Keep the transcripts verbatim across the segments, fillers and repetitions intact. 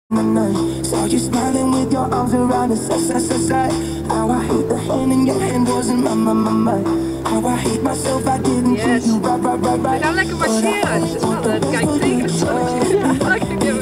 Saw you smiling with your arms around us, us, us, us, us. How I hate the hand in your hand wasn't my, my, my, my. How I hate myself, I didn't treat you right, right, right, right. We gaan lekker marcheren. Het is wel een kijk tegen het zonnetje. Ik heb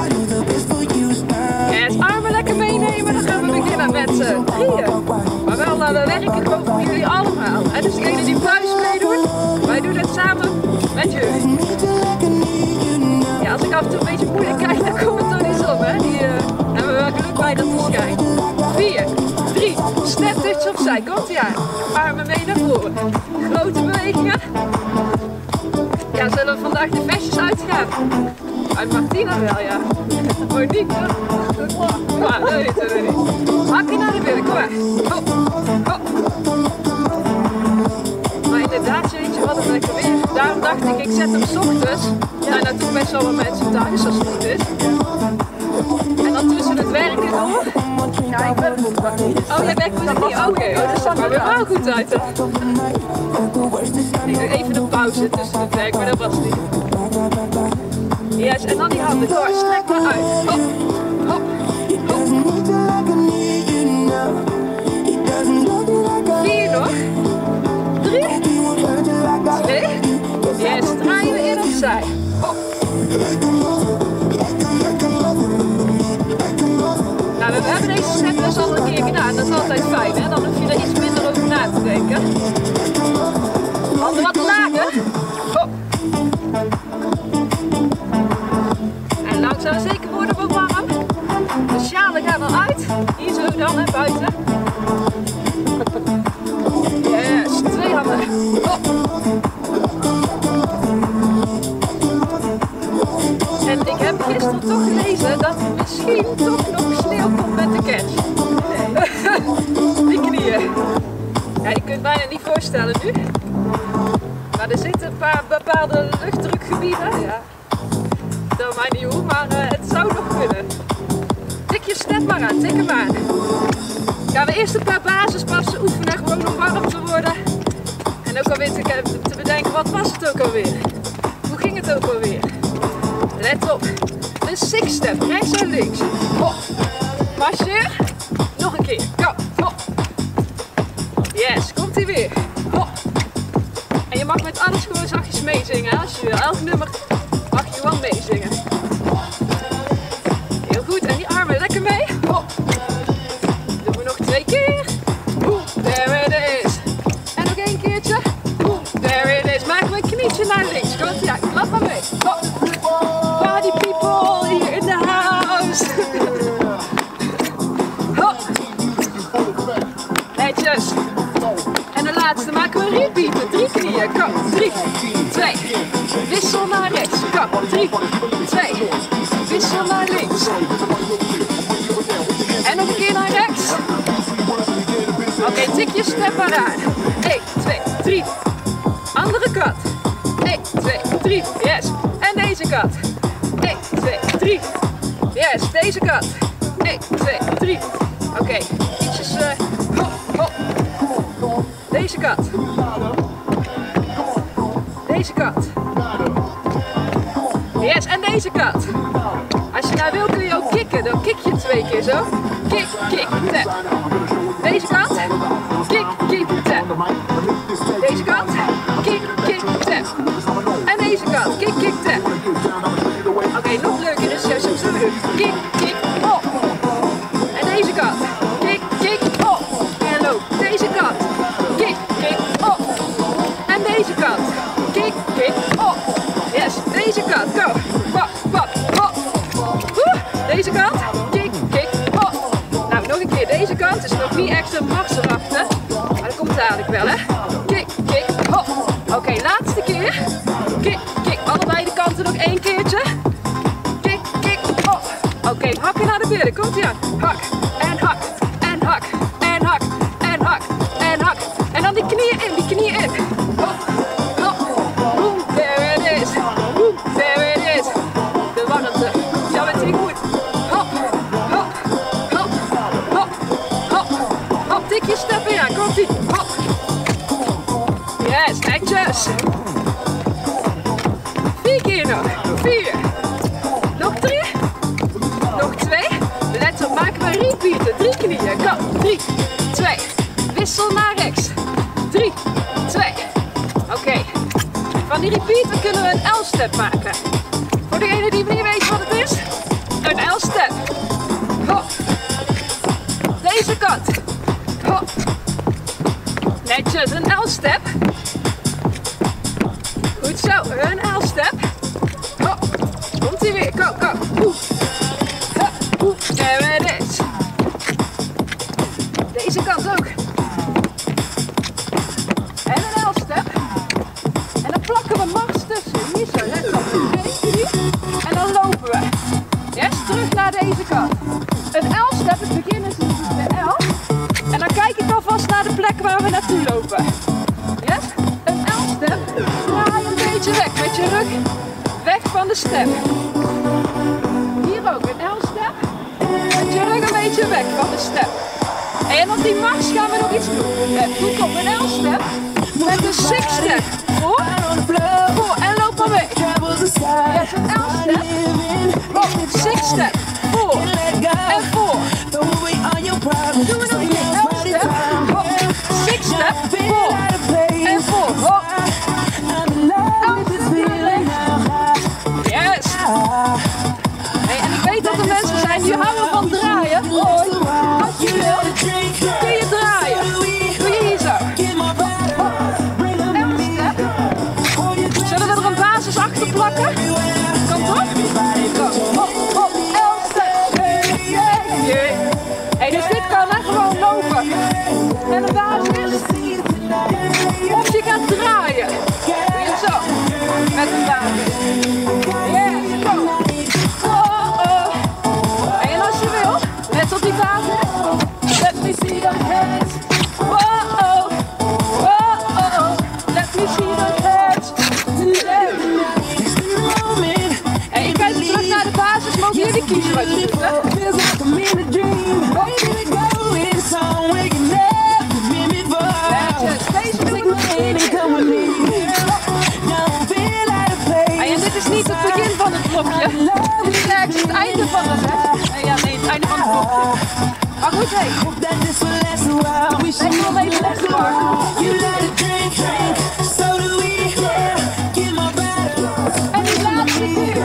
het armen lekker meenemen, dan gaan we beginnen met z'n drieën. Maar wel uh, we werken gewoon voor jullie allemaal. En dus degenen die thuis meedoen, wij doen het samen met jullie. Ja, als ik af en toe een beetje moeilijk kijk, dan komt het toch niet op, hè? Die uh, hebben we wel geluk bij dat het schijnt. vier, drie, snapdutje opzij, komt ie aan. Armen mee naar voren. Grote bewegingen. Ja, zullen we vandaag de vestjes uitgaan? Uit Martina wel, ja. Monique, maar dat weet ik niet. Hakje naar de billen, kom maar. Hop, hop. Maar inderdaad, jeetje, wat een lekker weer. Daarom dacht ik, ik zet hem 's ochtends. Ja, en natuurlijk best wel wat mensen thuis als het goed is. En dan tussen het werken door. Ja, ik ben goed. Oh, jij bent goed niet? Oké, okay. Oh, dat zag er weer wel goed uit. Hè? Even een pauze tussen het werk, maar dat was niet. Yes, en dan die handen door. Strek maar uit. Hop, hop, hop. Vier nog. Drie. Twee. Yes, draaien we in opzij. Hop. Nou, we hebben deze snapjes al een keer gedaan. Dat is altijd fijn, hè? Dan hoef je er iets minder over na te denken. Handen wat lager. Hop. En langzaam zeker worden we warm. De sjalen gaan eruit. Hier zo dan, hè, buiten. Yes, twee handen. Hop. En ik heb gisteren toch gelezen dat er misschien toch nog sneeuw komt met de kerst. Die knieën. Ja, je kunt het bijna niet voorstellen nu. Maar er zitten een paar bepaalde luchtdrukgebieden. Ja. Dat mij niet hoe, maar uh, het zou nog kunnen. Tik je step maar aan, tik hem aan. Gaan we eerst een paar basispassen oefenen, gewoon om warm te worden. En ook alweer te, te bedenken, wat was het ook alweer? Hoe ging het ook alweer? Let op. Een six step, rechts en links. Hop. Marcheer. Nog een keer. Go. Hop. Yes, komt ie weer. Hop. En je mag met alles gewoon zachtjes meezingen. Als je wil. Elk nummer mag je wel meezingen. Heel goed. En die armen lekker mee. Hop. Doen we nog twee keer. Boom. There it is. En nog één keertje. Boom. There it is. Maken we een knietje naar links. Komt ie aan. Klap maar mee. Hop. Party people here in the house. Hop. Netjes. En de laatste maken we een repeat. Drie knieën. Kom. Drie. Twee. Wissel naar rechts. Kom. Drie. Twee. Wissel naar links. En nog een keer naar rechts. Oké, okay, tik je step maar aan. één, twee, drie. Andere kant. één, twee, drie. Yes. En deze kant. één, twee, drie. Yes, deze kant. één, twee, drie. Oké, okay. Ietsjes uh, hop, hop. Deze kant. Deze kant. Yes, en deze kant. Als je nou wil kun je ook kicken. Dan kick je twee keer zo. Kick, kick, tap. Deze kant. Kick, kick, tap. Deze kant. Kick, kick, tap. En deze kant. Kick, kick, tap. Oké, okay, nog leuker is juist zo doen. Kick, kick, hop. En deze kant. Kick, kick, hop. En loop. Deze kant. Kick, kick, hop. En deze kant. Kick, kick, hop. Yes, deze kant. Go. Pop, pop, hop. Deze kant. Kick, kick, hop. Nou, nog een keer deze kant. Dus nog niet echt een mars erachter. Maar dat komt dadelijk wel, hè. Kick, kick, hop. Oké, okay, laatste keer. Kick, kick. Allebei de kanten nog één keertje. Kick, kick, hop. Oké, okay, hakken naar de billen. Komt ie aan. Hak. En hak. En hak. En hak. En hak. En hak. En dan die knieën in. Die knieën in. Hop. Hop. Boom. There it is. Boom. There it is. De warmte. Ja, het ging goed. Hop. Hop. Hop. Hop. Hop. Hop. Tik je steppen in. Komt ie. Hop. Yes, netjes. Vier keer nog. Vier. Nog drie. Nog repeaten. Drie knieën. Go. Drie, twee. Wissel naar rechts. Drie, twee. Oké. Okay. Van die repeater kunnen we een L-step maken. Voor degene die niet weet wat het is. Een L-step. Hop. Deze kant. Hop. Netjes, een L-step. Goed zo, een L-step. Hop. Komt ie weer. Go, go. Oeh. Oeh. En weer dit. Deze kant ook. En een L-step. En dan plakken we mars tussen. Hier zo, let op. En dan lopen we. Yes, terug naar deze kant. Een L-step, het begin is de L. En dan kijk ik alvast naar de plek waar we naartoe lopen. Yes, een L-step. Draai een beetje weg met je rug weg van de step. Hier ook een L-step. Met je rug een beetje weg van de step. En op die mars gaan we nog iets doen. Let goed op, een L-step. Met een six-step. Voor, voor en loop maar weg. Yes, een L-step. Op, six-step. Voor en voor. Doen we nog een keer. L-step. Op, six-step. Voor en voor. Op. Yes. Hey, en ik weet dat er mensen zijn die houden van draaien. Hoi. Als je wil, kun je draaien. Doe je hier zo. L-step. Zullen we er een basis achter plakken? Komt op. Hop, hop, L-step. Hey, dus dit kan hè, gewoon lopen. En de basis. Of je gaat draaien. Doe je zo. Met een basis. Yes, go. Oh, oh. En als je wil, net op die basis. Let me see your hands. Oh, oh. Oh, oh. Let me see your hands. En je kijkt terug naar de basis, mogen jullie kiezen wat je doet, hè? En dit is niet het begin van het blokje. Dit is eigenlijk het einde van de les. Nee, ja, nee, het einde van het blokje. Maar goed, hé. Hey. Ik wil even les maken. En die laatste keer.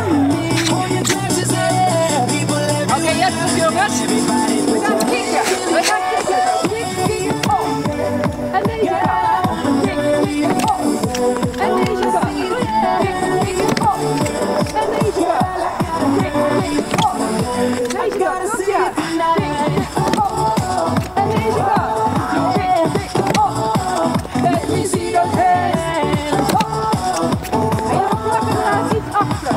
Oké, okay, yes, jongens. We gaan kicken. We gaan kicken. Kick, kick, op. En deze kant. Kick, kick, op. En deze kant. Kick, kick, op. En deze kant. Kick, kick, op. Deze kant. Goed ja. Kick, kick, op. En deze kant. Kick, kick, op. Let me see those hands. En dan plakken we daar iets achter.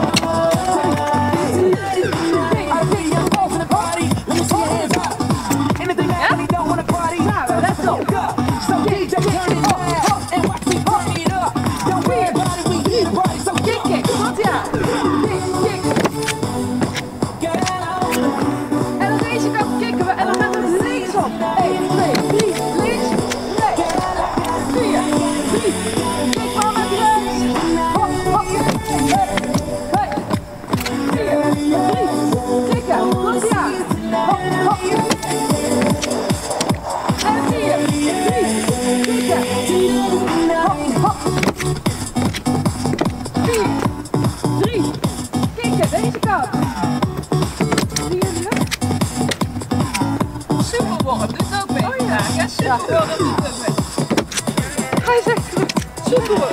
Ja, dat doet het mee. Hij zegt super hoor.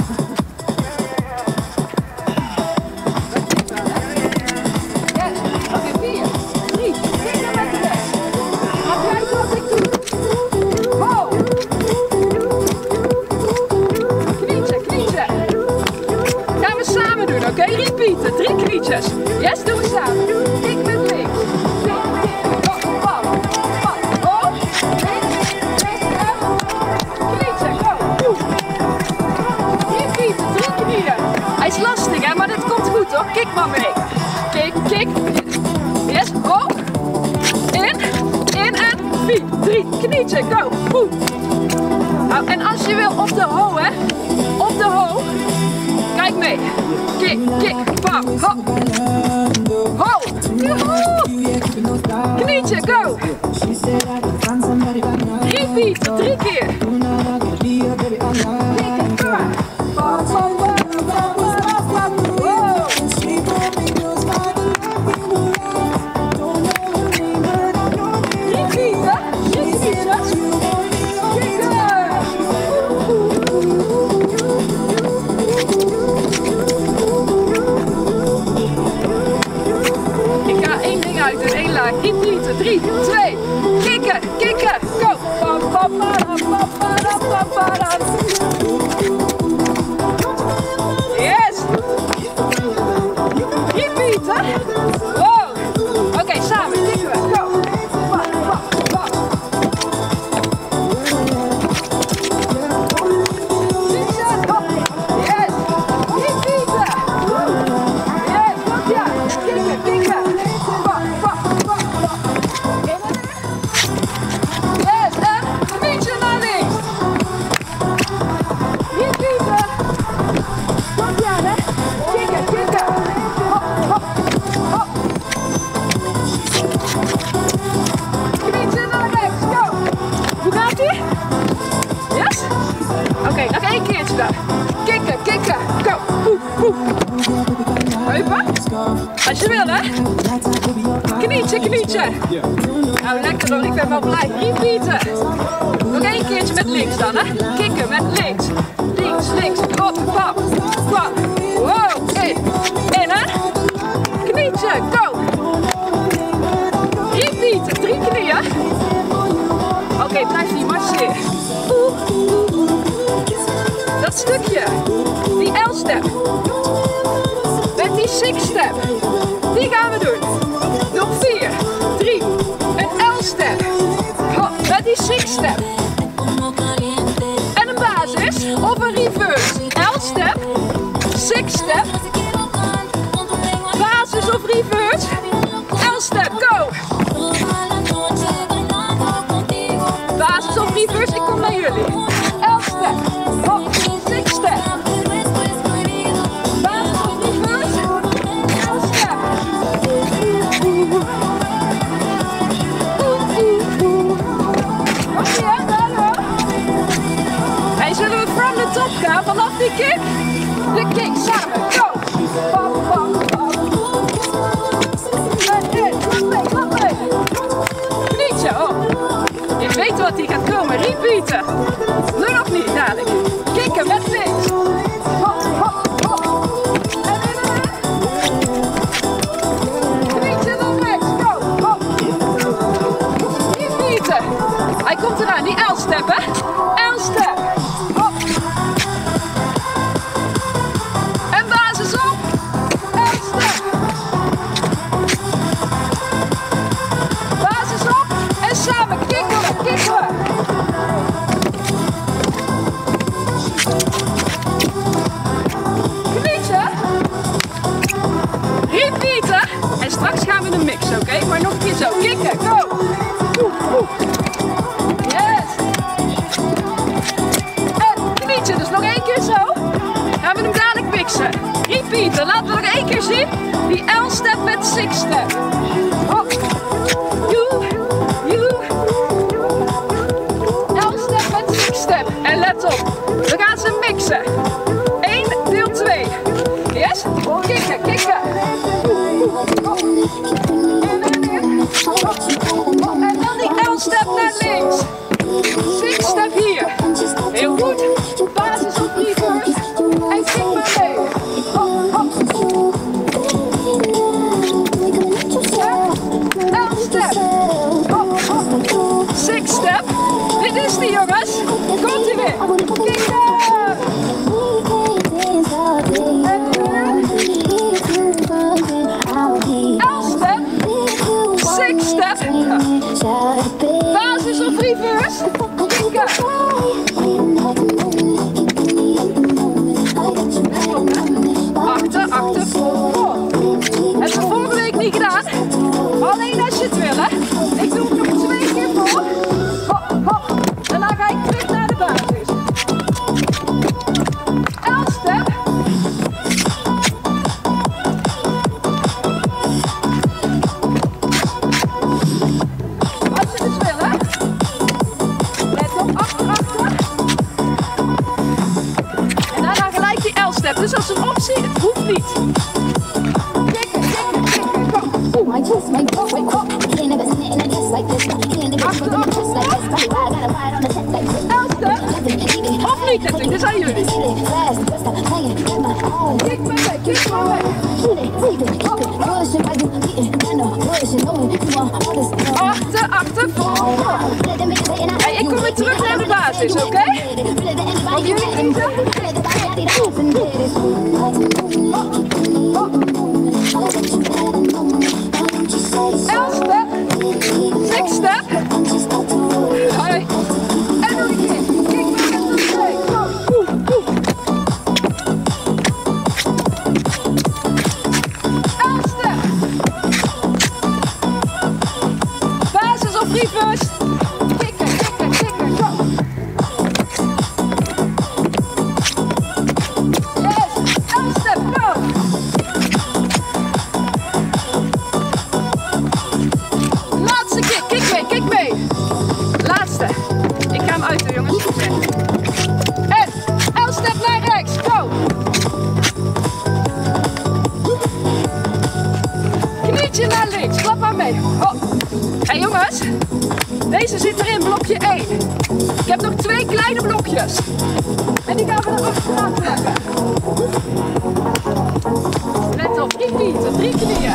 Yes, oké, vier, drie, vier met de rest. Ga kijken wat ik doe. Ho! Knietje, knietje. Gaan we samen doen, oké? Okay? Repeaten, drie knietjes. Yes, doen we samen. Kik met links. Hij is lastig hè, maar dit komt goed hoor. Kik maar mee. Kik, kik. Yes, ho. In, in en vier, drie, knietje, go. Oeh. Nou, en als je wil op de ho hè, op de ho. Kijk mee. Kik, kik, bam, ho. Ho. Joehoe. Knie. Knietje, go! Repeat, drie keer. Repeat, drie, twee, kikken, kikken, go! Yes! Repeat, hè? Wow! Oké, okay, samen, kikken we, go! Yes! Repeat! Yes, kom ja! Kikken, kikken! Oké, nog één keertje dan. Kikken, kikken, go. Oeh, oeh. Heupen. Als je wil, hè. Knietje, knietje. Nou, lekker hoor, ik ben wel blij. Repeaten. Nog één keertje met links dan, hè. Kikken met links. Links, links. Hop, hop, hop. Wow, in. In, hè. Knietje, go. Repeaten, drie knieën. Oké, okay, blijf hier marcheren. Dat stukje, die L-step, met die six-step, die gaan we doen. Nog vier, drie, een L-step, met die six-step. En een basis of een reverse. L-step, six-step, basis of reverse, L-step, go! Basis of reverse, ik kom naar jullie. L-step, hop, six-step. Basis of reverse, L-step. Oké, hè, daar hoor. En zullen we from the top gaan, vanaf die kick? De kick, samen, go! Bam, bam, bam. En in, klap mee, klap mee. Knietje, oh. Je weet wat die gaat komen, repeaten. Nu nog niet, dadelijk. Kikken met links. Hop, hop, hop. En in en in. Knietje naar rechts, go, hop. Repeaten. Hij komt eraan, die L-step, hè. L-step. Hop. En basis op. L-step. Basis op. En samen kikken we, kikken we. Knietje. Repeaten. En straks gaan we een mix, oké? Okay? Maar nog een keer zo. Kikken, go. Oeh, oeh. Yes. En knietje, dus nog één keer zo. Gaan we hem dadelijk mixen. Repeaten. Laten we nog één keer zien. Die L-step met six-step. Hop. You. You. L-step met six-step. En let op. We gaan ze mixen. Eén, deel twee. Yes? Kikken, kikken. In en in. En dan die L-step naar links. Six-step hier. Heel goed. Basis op reverse. En kik maar mee. Hop, hop. L-step. Hop, hop. Six-step. Dit is die, jongens. Komt ie weer. Kikken. L-step. Six-step. Basis of reverse. Kikken. Achter, achter, voor. Hebben we vorige week niet gedaan. Alleen als je het wil, hè. Ik doe het nog twee keer voor. Hop, hop. Daarna ga ik terug naar de basis. L-step. is een optie, het hoeft niet. Kikken, kikken, kikken, kom. Oeh. Elfde. Of niet natuurlijk, dit zijn jullie. Kik maar weg, kik maar weg. Achter, achter, voor. Hey, ik kom weer terug naar de basis, oké? Okay? Op jullie eten? Elfde. Zesde. Hoi. En nog een keer. Kik maar weg naar twee. Oeh, oeh. Elfde. Basis of reverse. Kikken, kikken, kikken, go. Yes, elfde, go. Laatste kick, kick mee, kick mee. Laatste. Ik ga hem uit doen, jongens. En elfde naar rechts, go. Knietje naar links, klap maar mee. Oh. Hey jongens, deze zit erin, blokje één. Ik heb nog twee kleine blokjes. En die gaan we er achteraan leggen. Let op, drie knieën, drie knieën.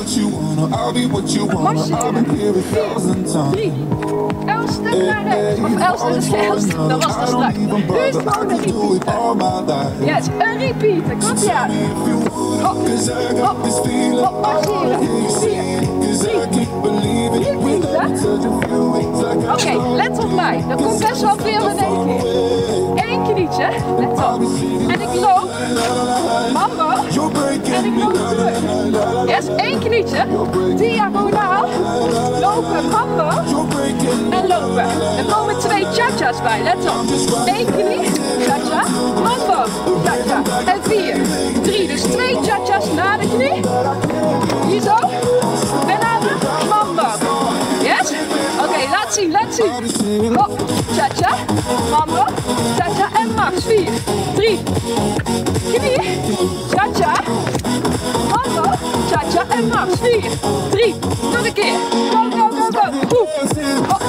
Marcheren. Drie. Elfste naar rechts. Of elfste, dat is geen elfste. Dat was te strak. Nu is het gewoon een repeater. Yes, een repeater. Komt ie aan. Hop, hop, hop, marcheren. Vier, drie, repeater. Oké, okay, let op mij. Dat komt best wel veel in één keer. Eén knietje, let op. En ik loop. Mambo. En ik loop terug. Yes, één knietje. Diagonaal. Lopen, mambo. En lopen. Er komen twee cha-cha's bij, let op. Eén knie, cha-cha. Mambo, cha-cha. En vier, drie. Dus twee cha-cha's na de knie. Hier zo. En na de mambo. Yes? Oké, okay, laat zien, laat zien. Hop, cha-cha, mambo, cha-cha en max. Vier, drie, knie, cha-cha, mambo, cha-cha en max. Vier, drie, nog een keer. Go, go, go, go. Hop.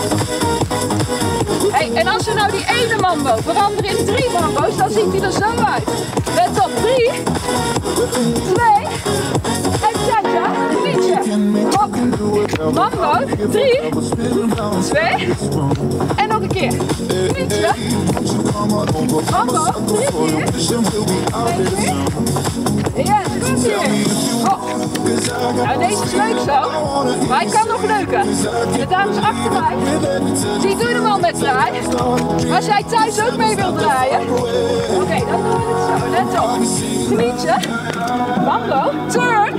Hey, en als we nou die ene mambo veranderen in drie mambo's, dan ziet hij er zo uit. Let op, drie, twee, en cha-cha, knietje. Hop, mambo, drie, twee, en nog een keer. Knietje, mambo, drie keer, twee keer. Ja, goed hier. Hop. Nou, deze is leuk zo, maar hij kan nog leuker. De dames achter mij, die doen hem al met draaien. Als jij thuis ook mee wilt draaien. Oké, okay, dan doen we het zo. Let op. Knietje. Mambo. Turn.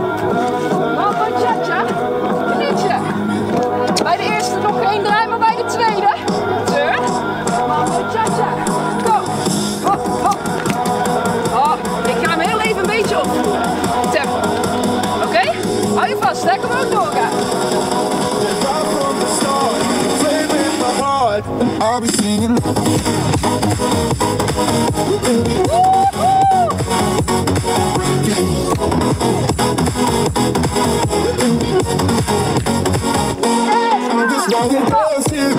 Mambo cha-cha. Knietje. Bij de eerste nog geen draai, maar bij de tweede. Turn. Mambo cha-cha. Go. Hop, hop. Oh, ik ga hem heel even een beetje op. Tempo. Oké? Okay? Hou je vast, hè? Kom ook doorgaan. I'll be singing. I'm just walking past you.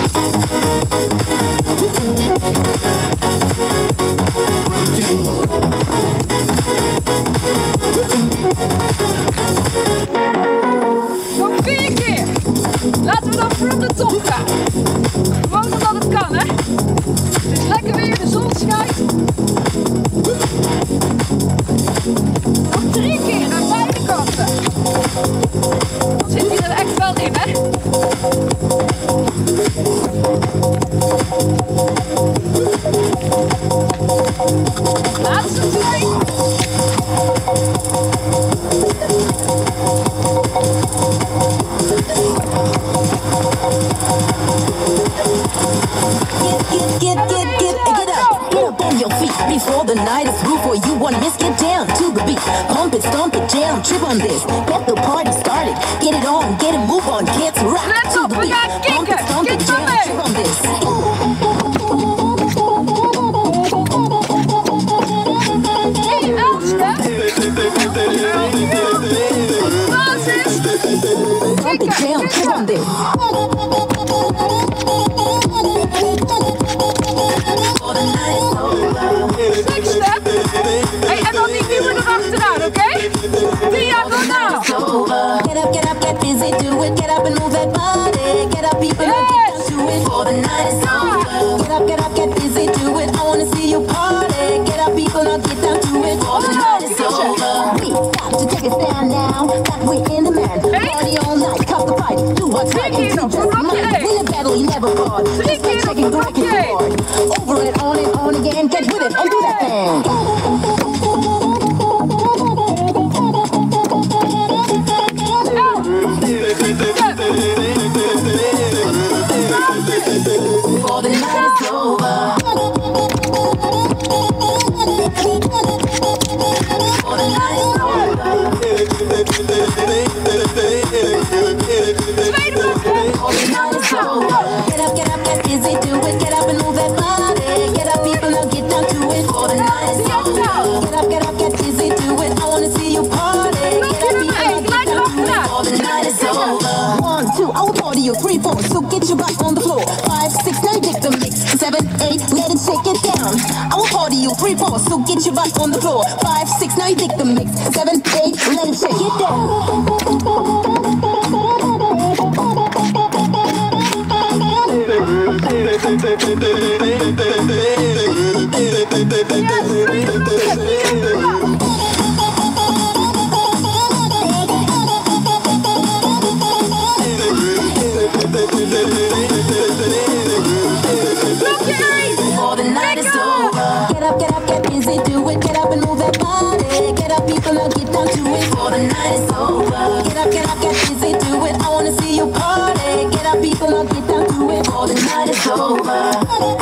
Nog vier keer. Laten we dan from the top gaan. Gewoon omdat het kan, hè? Het is lekker weer, de zon schijnt. Nog drie keer aan beide kanten. Dan zit hij er echt wel in, hè? Laatste twee. Get, get, get, get, get up, get up on your feet before the night is through. For you want this, get down to the beat. Pump it, stomp it, jam, trip on this. Get the party started, get it on, get it, move on, kids, rock Let's to up, the we beat. got Pump it, stomp it, kick, jam, kick, trip on this. Hey, Stomp it down, trip on this. Six step. Hey, en dan die nieuwe erachteraan, oké? Diagonaal. Get up, get up, get busy, do it. Get up and move that body. Get up, people, and get down to it. For the night is over. Get up, get up, get busy, do it. I wanna see you party. Get up, people, and get down to it. For the night is over. We got to take a stand now. That we in the man. Party all night, cup the fight. Do what's right and keep just mind. Win a battle, you never fought. Just like checking the record board. Over it, on it, on again. Get with it and do that thing. For the night is over. For the night is over. For the night is over. Get up, get up, get busy, do it. Get up and move that body. Get up, people, now get down to it. For the night is over. Get up, get up, get busy, do it. I wanna see you party. Get up, people, now get down to it. For the night is over. One, two, I will party you. Three, four, so get your butt on the floor. Five, six, nine, pick the mix. Seven, eight, let it shake it down. I will party you. Three, four, so get your butt on the floor. Five, six, nine, pick the mix. Seven, eight, let it shake it down. For the night is over. Get up, get up, get busy, do it. Get up and move that body. Get up, people, now get down to it. For the night is over. Get up, get up, get busy, do it. I wanna see you party. Get up, people, now get down to it. For the night is over.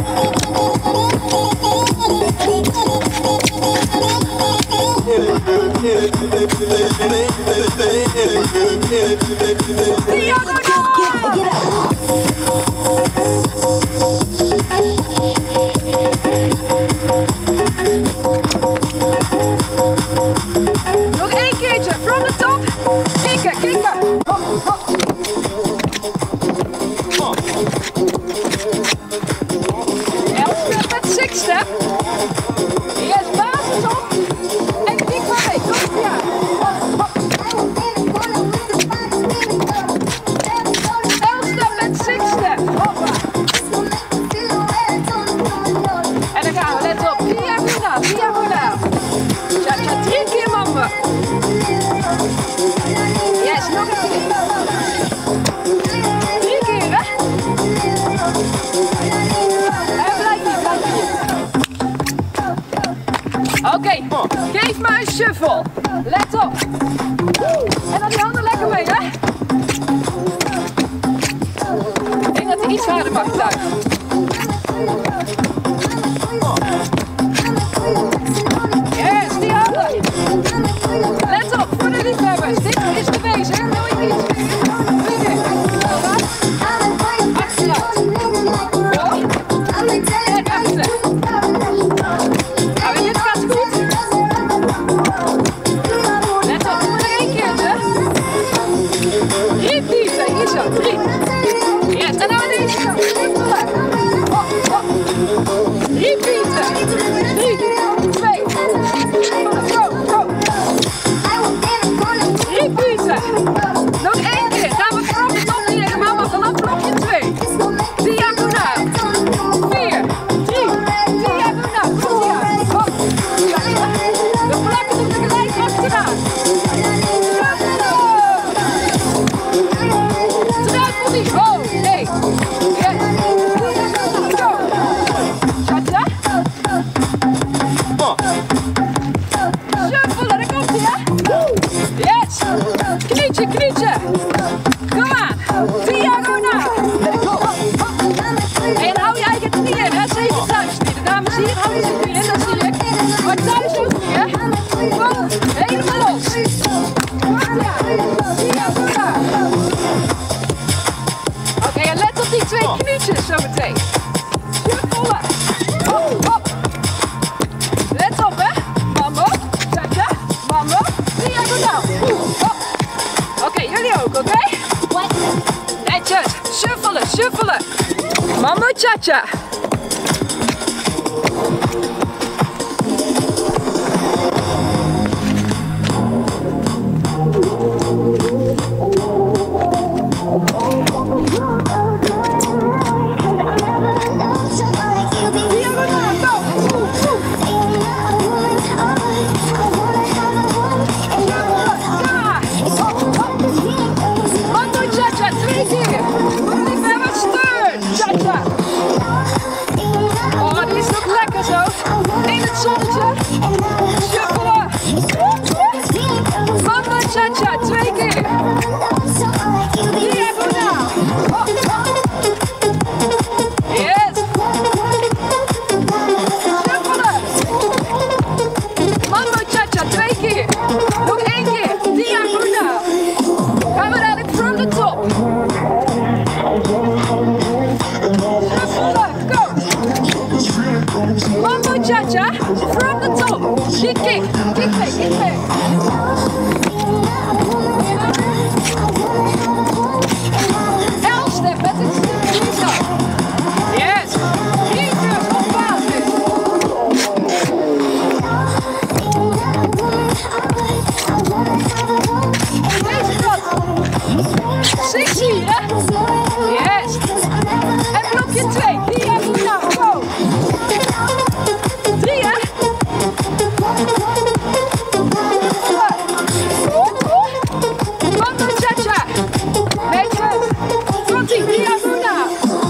Get up. Nog één keertje, from the top. Kikken, kikken. Hop, hop. Elf step met six step. Yes, basis op. En kik maar mee, kom ja. Hop, hop. Elf step met six step. Hoppa. En dan gaan we, let op. Diagonaal, diagonaal. Ja, ja, drie keer mamba. Yes, nog een keer. Drie keer, hè? En blijf hier, blijf hier. Oké, okay. Geef me een shuffle. Let op. En dan die handen lekker mee, hè? Ik denk dat hij iets harder mag thuis. Yes, die handen. Let op, voor de liefhebbers. Dit is de bezig. Wil je iets? Vliegen. Achteruit. En achter. Nou, dit gaat goed. Let op, voor één keertje. Drie diepte. Hier zo, drie. Yes, en dan deze kant. Hop, hop. Drie diepte. Drie, twee. Go, go. Drie piezen. Nog één keer. Gaan we vanaf de top niet helemaal, maar vanaf blokje twee. Diagonaal. Vier. Drie. Diagonaal. Goed ja. Hop. De plakken doen tegelijk achteraan. Twijfel niet. Oh, nee. Yes. Go. Schatje. Shuffle, daar komt ie, hè? Yes. Knietje, knietje. Kom aan. Diagonaal. En hou je eigen knieën in, hè? Zeker thuis niet. De dames hier houden ze knieën in, dat zie ik. Maar thuis ook niet, hè? Kom, helemaal los. Kom ja. Diagonaal. Oké, okay, en let op die twee knietjes zometeen. Shuffle. Hop, hop. Let op, hè? Mambo. Tja, mambo. Diagonaal. Oké, okay, jullie ook, oké? Okay? Mambo cha-cha. Cha-cha, twee keer. Diagonaal. Yes. Shuffelen. Mambo cha-cha, twee keer. Nog één keer. Diagonaal. Gaan we dadelijk from the top. Shuffelen, go. Mambo cha-cha, from the top. Kick, kick, kick back, kick back. L-step met het stukje. Yes. Hier terug op basis. Deze kant. Sexy, hè? Yes. En blokje twee. Diagonaal. Go. Drie, hè? Mambo cha-cha. Netjes. Komt-ie, diagonaal.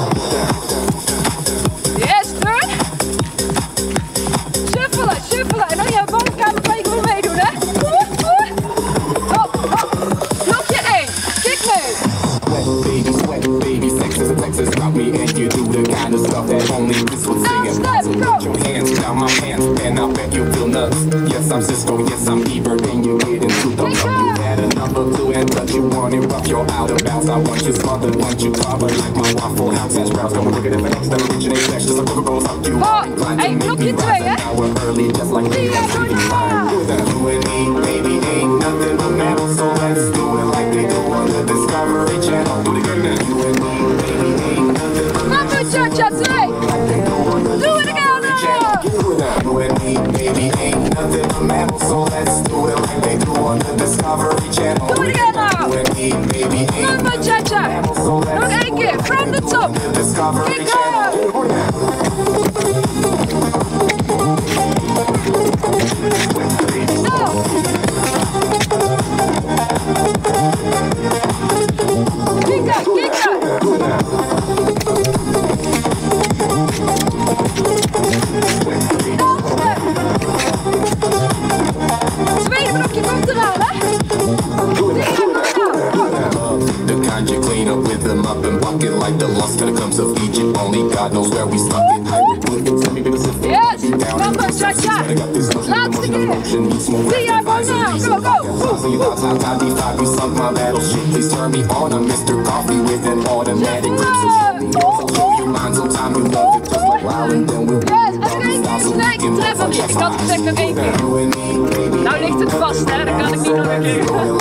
Yes, turn. Shuffelen, shuffelen. En dan je bovenkamer kan je gewoon meedoen, hè? Hop, hop. Blokje één. Kick mee. Baby sweat, baby sex is a Texas about me, and you do the kind of stuff that only this would sing. So put your hands down my pants, and I bet you feel nuts. Yes, I'm Cisco, yes, I'm Ebert, and you get into the you had a number two and touch you want it rough, you're out of bounds. I want you smothered, want you covered like my Waffle House hash browns. Don't look at it for next time, originate flesh, just a couple goes up you. Oh, hey, blokje twee, hè? Early, just like me, Diagonaal. you and me, baby, ain't nothing but metal, so let's do it like they do on the Discovery Channel. Do it again, you and me, baby, ain't nothing but Mambo cha-cha twee. Doe het again now. you and me, baby, ain't nothing but metal, so let's do it like they do on the Discovery Channel. Doe het again now. You and me, baby, ain't Mambo cha-cha. Nog één keer, from the top. Discovery Kick Channel. Zo. Kick out, kick out. Tweede blokje komt eraan, hè? The kind you clean up with them up and bucket like the lost catacombs of Egypt. Only God knows where we stuck it. Yes, Mambo cha-cha. Laatste keer. Diagonaal, go, go. You sunk my battleship. Please turn me on. I'm Mister Coffee with an automatic grip. So show you mine sometime you love it. Just like wow, and then we'll Yes, en nog één keer snijdt de treffer. Ik had gezegd nog één keer. Nou ligt het vast, hè? Dan kan ik niet nog een keer. Nog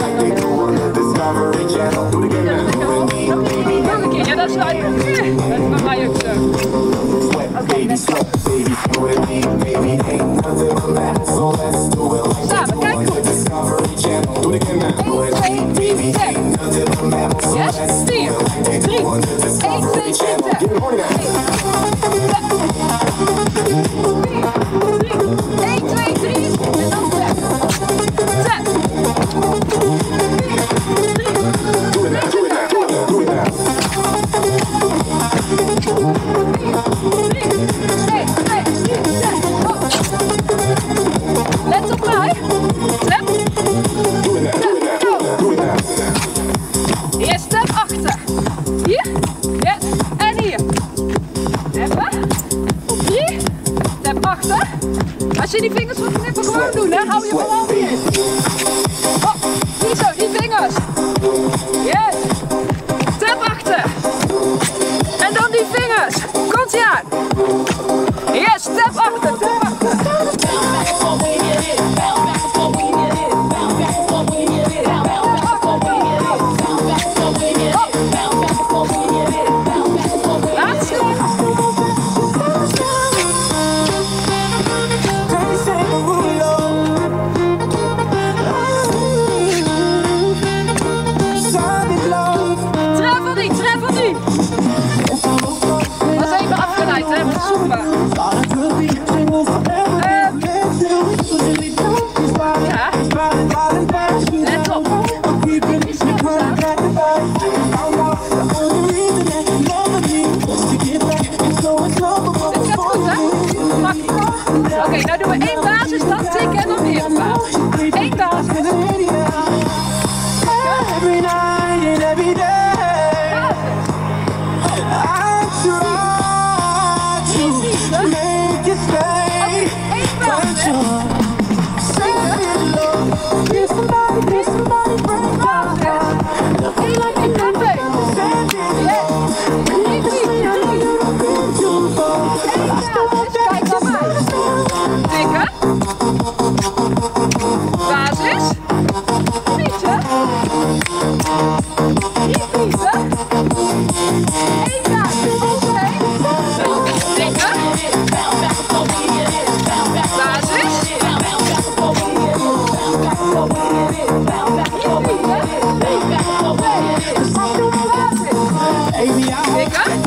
een keer, ja dat is uit. Dat is bij mij ook zo. Oké, samen, kijk goed. één, twee, drie, zes. Yes, vier, drie, één, twee, zitten. één, twee, drie, en dan zes. Zet. Let op mij. Step. Eerst step achter. Hier. Yes. En hier. Even. Op drie. Step achter. Als je die vingers wat knippen gewoon doen, hè. Hou je gewoon hier. Oh, die zo, die vingers. Yes. Step achter. En dan die vingers. Komt ie aan. Yes, step achter. Step achter. Laatste.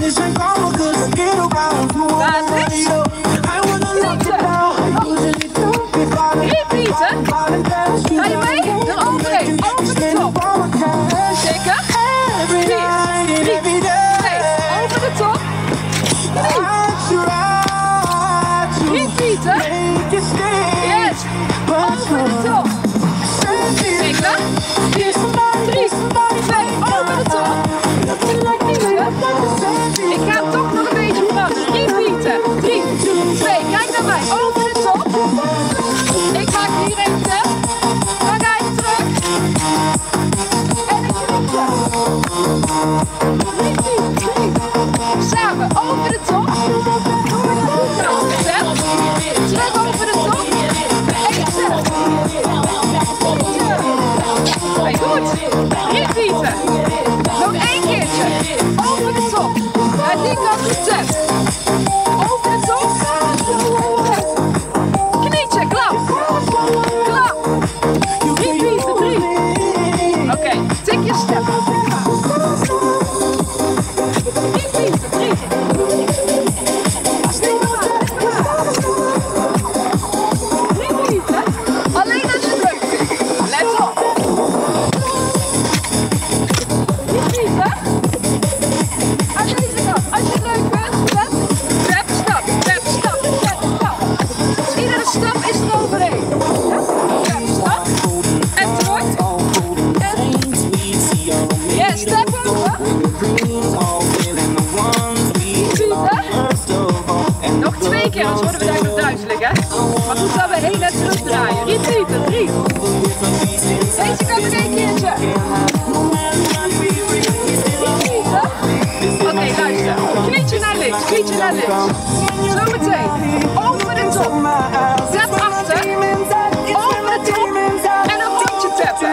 Repeaten. Ga je mee? Eroverheen. Over de top. Zeker. Vier. Drie. Twee. Over de top. Drie. Repeaten. Yes. Over de top. Zeker. Vier. Drie. Twee. Over de top. Ik ga hem toch nog een beetje veranderen. Repeaten. Drie. Twee. Kijk naar mij. Over de top. Ik maak hier even tap. Dan ga ik terug. En ik knikje. Samen over de top. Tap. Terug over de top. En ik tap. Hey, goed. Repeaten. Nog één keertje. Over de top. Naar die kant getap. Over de top. Knietje, klap. Klap. Repeaten, drie. Oké, okay, tik je step. Repeaten, drie. Repeaten. Alleen als je het leuk vindt. Let op. Repeaten. Aan deze kant. Als je het leuk vindt, step, step, stap, step, stap, step, stap. Dus iedere stap is er overheen. Step, stap. En terug. En. Yes, step over. Repeaten. Nog twee keer, anders worden we daar nog duizelig, hè. Maar goed dat we heen en terug draaien. Repeaten, drie. Deze kan nog één keertje. Oké, okay, luister. Knietje naar links, knietje naar links. Zometeen. Over de top. Tap achter. Over de top. En een rondje tappen.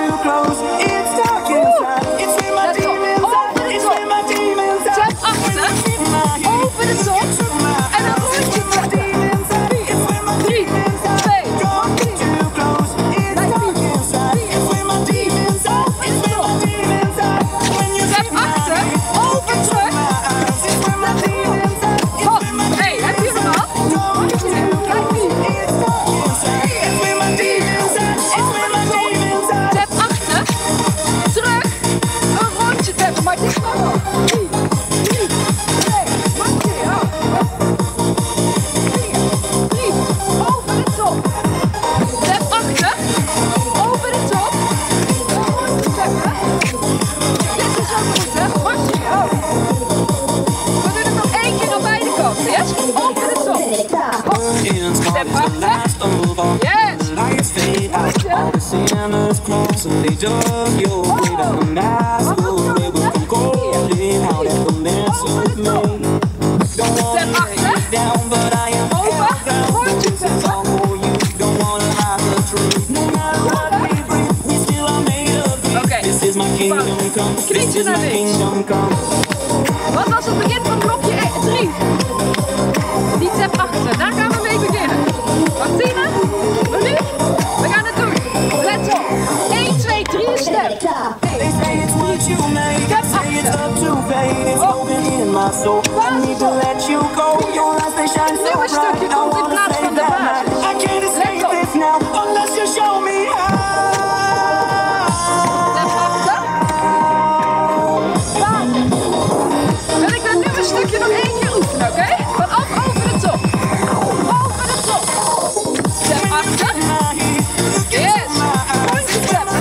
Let op. Over de top. Tap achter. Over de top. En een rondje tappen. Vier, drie, twee, drie. Blijf vier. Vier, drie. Tap achter. Over terug. Hop. Hey, heb je hem al? Kijk hier. Tap achter. Terug. Een rondje tappen. Maar dit kan nog. drie, drie, twee, nog keer. vier, drie. Over de top. Tap achter. Over de top. Een rondje tappen. Dit is ook goed, hè? Wacht hier. We doen het nog één keer aan beide kanten, yes? Over de top. Hop. Step achter. Yes. Step achter. Over. Rondje tappen. Oké. Knietje naar links. Wat was het begin van blokje drie? Die tap achter, daar gaan we mee beginnen. Martina, nu, we gaan het doen. Let op. één, twee, drie, step. één, twee, drie, step achter. Op. Basis op. Nieuwe stukje komt in plaats van de basis. Let op. Step achter. Basis. Wil ik dat nieuwe stukje nog één keer oefenen, oké? Okay? Vanaf over de top. Over de top. Step achter. Yes. Rondje tappen.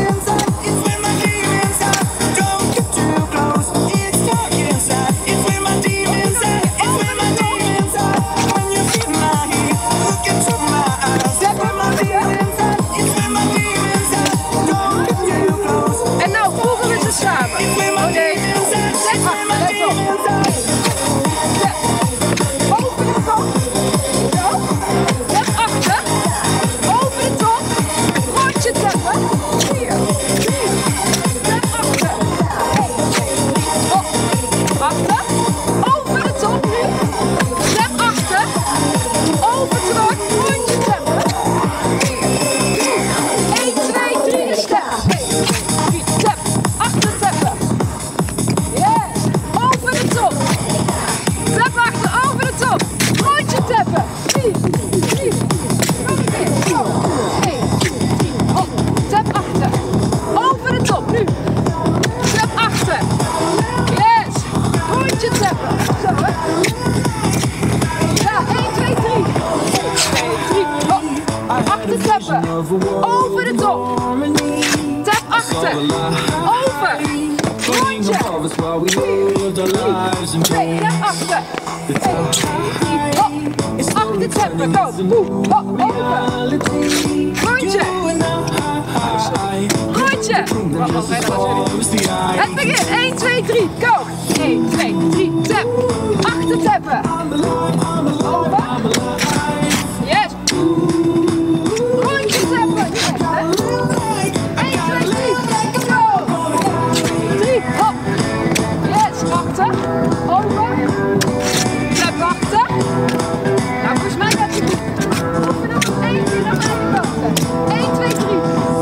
En nou voegen we ze samen. Oh nee. Step achter, let op. Step. Over de top. Zo. Step achter. Over de top. Rondje tappen. Vier. Drie. Step achter. Op. Achter. Over de top nu. Step achter. Over terug. Rondje tappen. Vier. Drie. één, twee, drie. Step. Step. Achter tappen. Yes. Over de top. Over de top. Tap achter. Over. Rondje. vier, drie, twee, tap achter. één, drie, hop. Achter tappen, go. Oeh, hop, over. Rondje. Rondje. Oh, oh, bijna was jullie. Het begint. één, twee, drie, go. één, twee, drie, tap. Achter tappen. Over. Yes. Rondje tappen. Yes, hè. één, twee, drie, go. drie, hop. Yes, achter. Over. Tap achter. Nou, volgens mij gaat het goed. Oefen nog één keer naar mijn kant. één, twee, drie.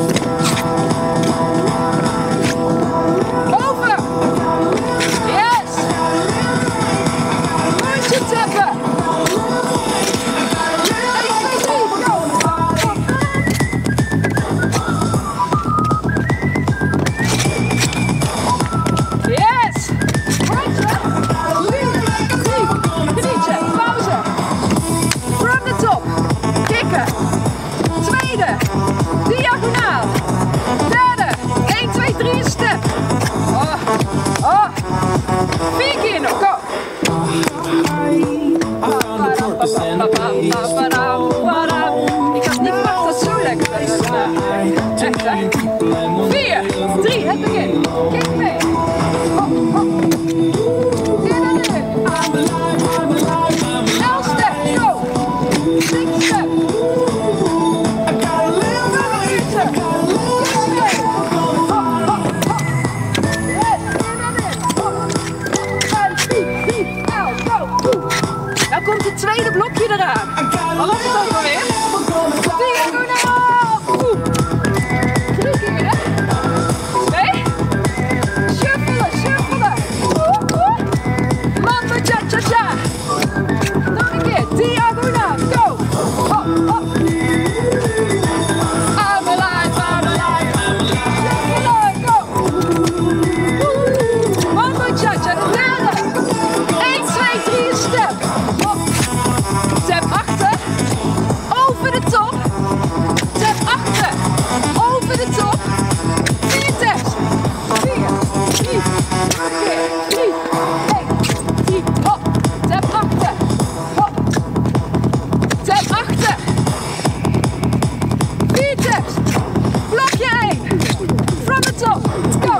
Over. Yes. Rondje tappen. één, twee, drie, go. Yes. Rondje. drie, drie, drietje. Pauze. From the top. Kikken. Tweede. Diagonaal. Derde. één, twee, drie, een step. Oh. Oh. Vier keer nog. Go. Ik had niet verwacht dat het zo lekker was. Echt, hè? Vier, drie, het begin. Kijk mee. Hop, hop. Elf step, go. Six step. Dan komt het tweede blokje eraan. Wat was het ook alweer? Diagonaal! Oeh. Drie keer, hè? Nee? Shuffelen, shuffelen. Oeh, oeh. Mambo cha-cha-cha. Nog een keer. Diagonaal. Go. Hop, hop. I'm alive, I'm alive. Shuffelen, go. Oeh. Mambo cha-cha. De derde. één, twee, drie, een step. Hop. Tap achter. Over de top. Tap achter. Over de top. Vier taps. Vier. Drie. Nog een keer. Drie. één. Drie. Hop. Tap achter. Hop. Tap achter. Vier taps. Blokje één. From the top. Go.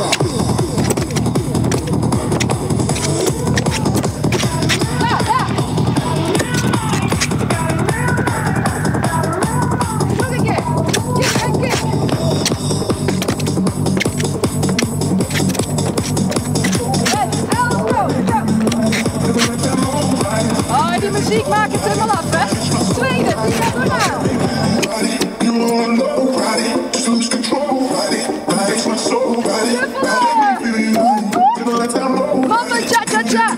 Daar, daar. Nog een keer. Kick en kick. Yes, elf, go, go. Oh, die muziek maakt het helemaal af, hè. Tweede, diagonaal. Shuffelen. Mambo cha-cha-cha.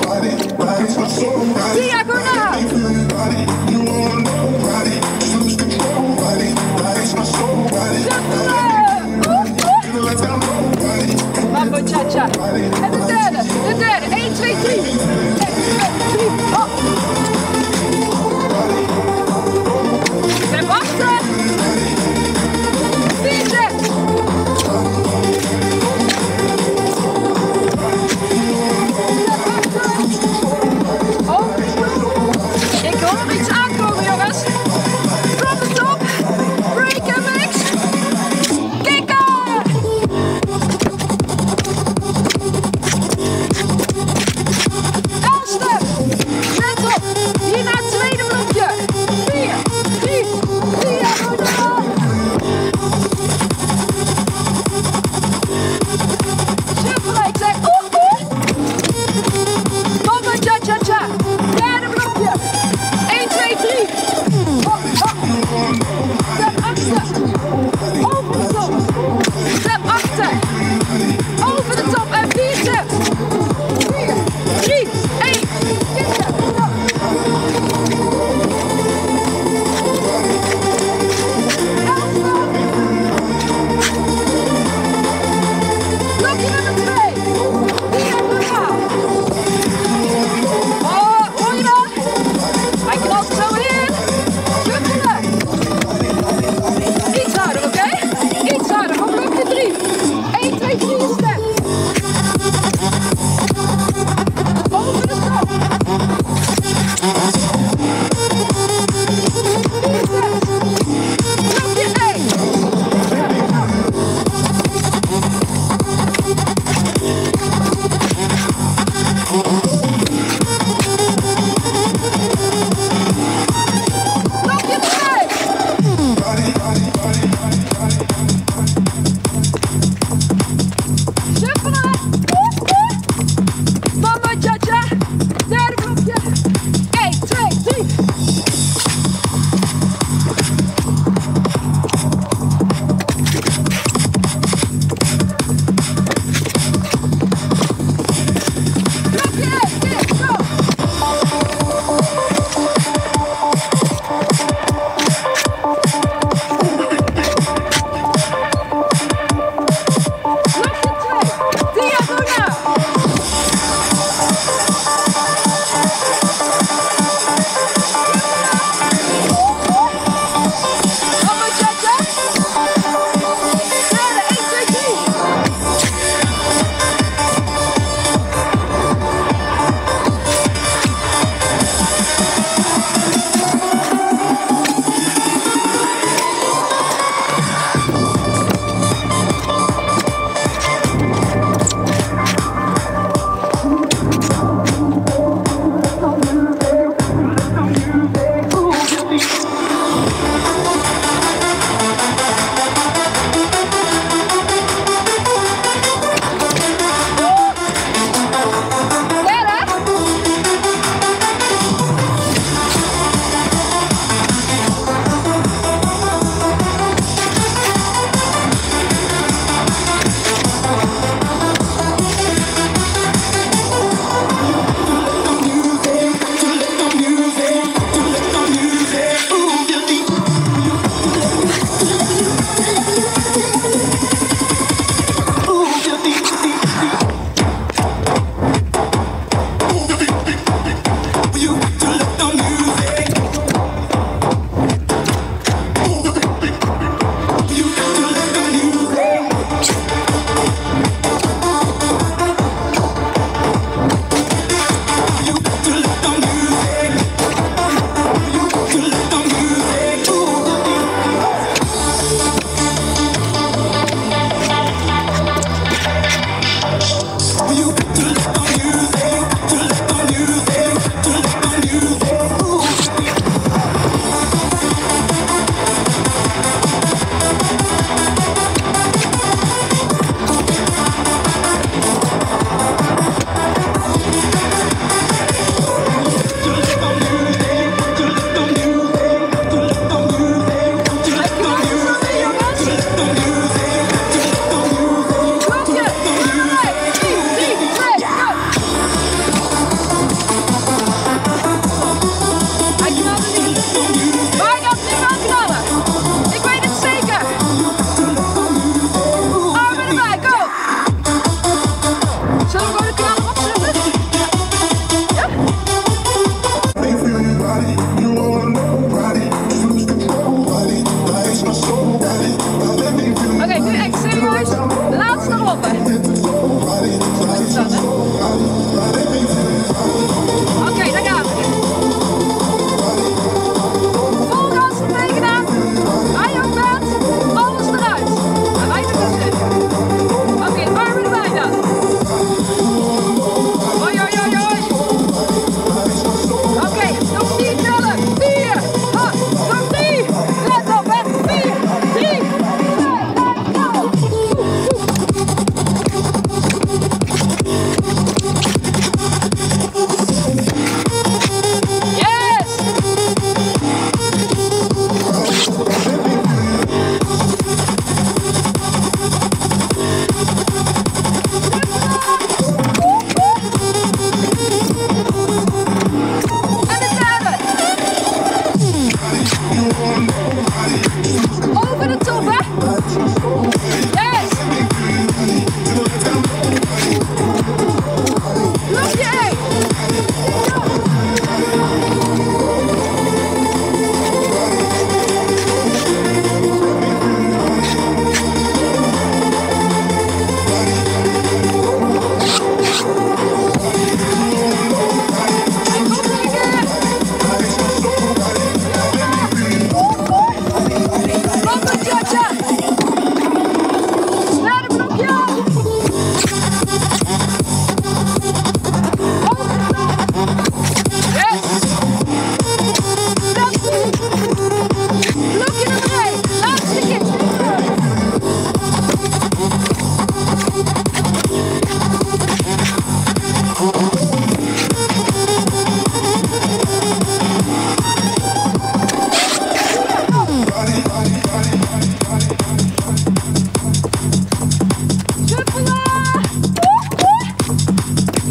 Diagonaal. Shuffelen. Oeh, oeh. Mambo cha-cha. En de derde, de derde. één, twee, drie. één, twee, drie. Hop. Step achter. Vier steps. Oh. Ik hoor iets aankomen, jongens. From the top. Break and mix. Kikken.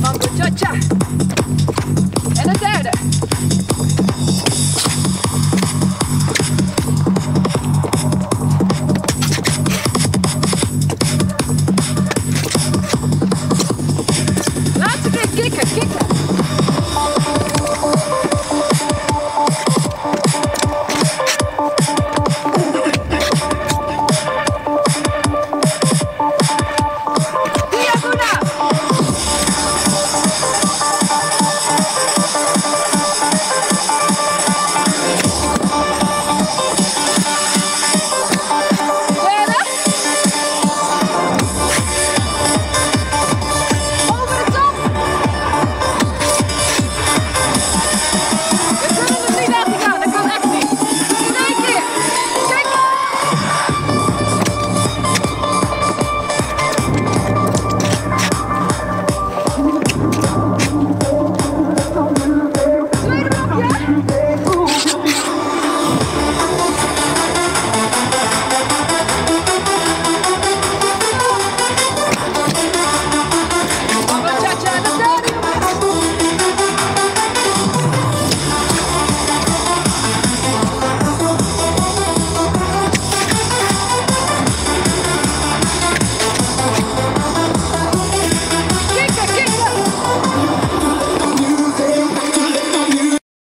mambo cha-cha. En de derde. Laatste keer kicken, kick